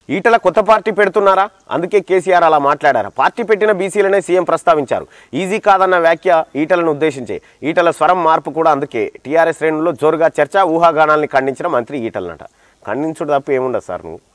ఈటల కొత్త పార్టీ పెడుతున్నారా? అందుకే కేసీఆర్ అలా మాట్లాడారా? పార్టీ పెట్టిన బీసీలనే సీఎం ప్రస్తావించారు. ఈజీ కాదన్న వ్యాఖ్య ఈటలను ఉద్దేశించే. ఈటల స్వరం మార్పు కూడా అందుకే. టీఆర్ఎస్ శ్రేణుల్లో జోరుగా చర్చ, ఊహాగానాల్ని ఖండించిన మంత్రి ఈటలనట. ఖండించుడు తప్ప ఏముండదు సార్. నువ్వు